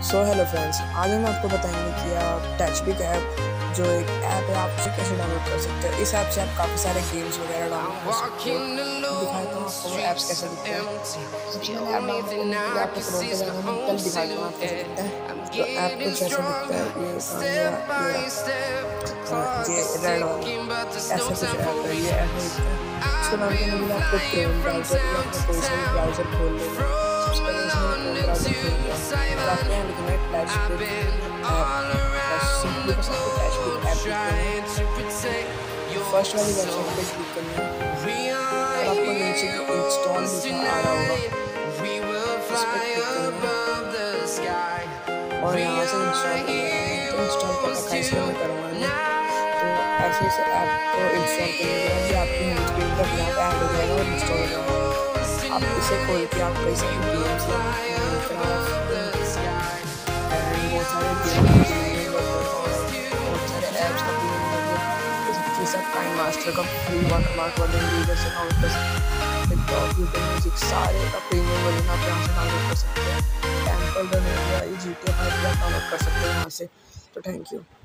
So hello friends, आज हम आपको बताएंगे कि आप टचबिग ऐप जो एक ऐप है आप उसे कैसे डाउनलोड कर सकते हैं। इस ऐप से आप काफ़ी सारे गेम्स वगैरह डाउनलोड कर सकते हो। मैं दिखाता हूँ आपको वो ऐप्स कैसे दिखते हैं। सबसे पहले ऐप डाउनलोड करने के लिए आपको क्रोम पे जाना है। मैं पहले दिखाता हूँ आप कैसे दिखता है। तो ऐप कुछ ऐसे दिखता है, ये रेड वाला ऐसा कुछ ऐप है, ये ऐसा दिखता है। इसको डाउनलोड करने के लिए आपको क्रोम ब्राउज़र या अपना कोई सा भी ब्राउज़र खोल लेना है। सबसे पहले जैसे मैंने क्रोम ब्राउज़र खोल लिया और आपको यहाँ लिखना है टचबिग ऐप। बस सिंपली बस आपको टचबिग ऐप लिखना है। फर्स्ट वाली वेबसाइट पे क्लिक करना है और आपको नीचे इंस्टॉल लिखा आ रहा होगा, इस पर क्लिक करना है और यहाँ से इंस्टॉल करना है। तो इंस्टॉल करने का इसमें मैं करूँगा नहीं। तो ऐसे इस ऐप को इंस्टॉल करने के बाद ये आपकी होम स्क्रीन पर यहाँ पर ऐड हो जाएगा और इंस्टॉल हो जाएगा। आप इसे खोल के आप कई सारे गेम्स बहुत सारे ऐप्स सब टाइम मास्टर का फ्री वाटरमार्क वर्जन यूजर से डाउनलोड कर सकते हैं। टिकटॉक, यूट्यूब म्यूजिक सारे का प्रीमियम वर्जन आप यहाँ से डाउनलोड कर सकते हैं। टेम्पल रन हो गया, GTA 5 भी आप डाउनलोड कर सकते हैं यहाँ से। तो थैंक यू।